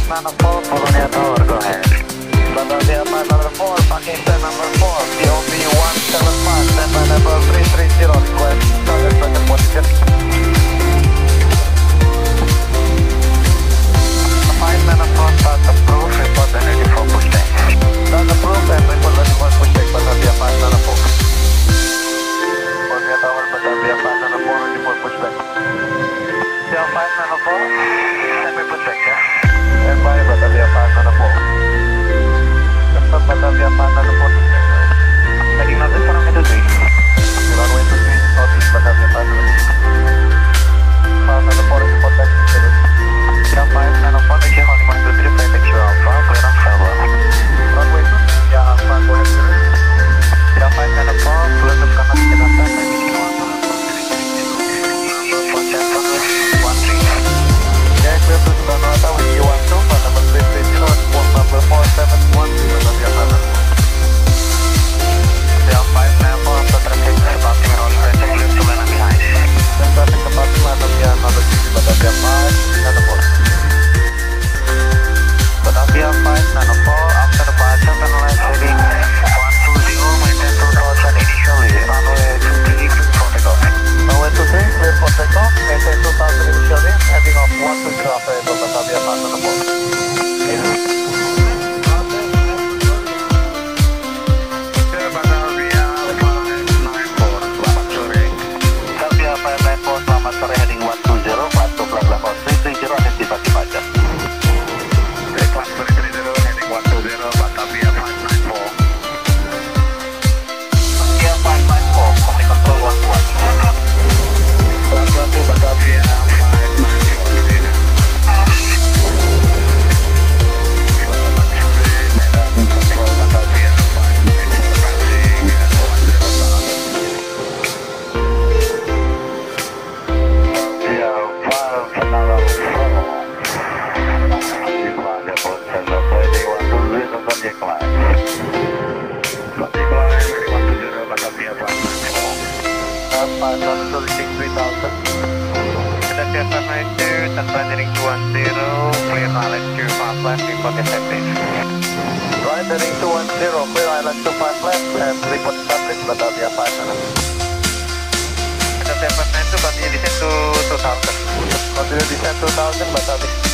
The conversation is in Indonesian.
594, Polonia Tower, go ahead. Batavia 504, parking stand number 4, POV 175, standby level 330, request target second position. 594, start approved, report energy for pushback. Start approved and report energy for pushback, Batavia 594. Polonia Tower, Batavia 594, report pushback. Dia 594, standby pushback ya. Standby Batavia 594. Tetap Batavia 594. Heading northeast from Italy. Runway 23, northeast Batavia 594. 594 report back to Italy. Dia 594, reaching holding 123, flight taxi Alpha, clearance Alpha. Runway 23, ya Alpha, go ahead clearance. Dia 594, Bluetooth kanan kita standby. Clear to Sukarnawata with U12, flight number 330, port number 471, Batavia 594. Dia 594, after traffic, departing road, traffic clear to land behind. Dan traffic departing Batavia 06, Batavia 594. Batavia 594, after departure, turn left heading 120, maintain 2000 initially, runway 23, clear for takeoff. Runway 23, clear for takeoff, maintain 2000 initially, heading off 120 after Batavia 594. Selamat sore, heading 120, Batu Belakang 330, antisipasi pajak. Kelas 330, heading 120, Batavia 594. Batavia 594, Command Control 121. Batavia 2000. Continue descent 2000, Batavia.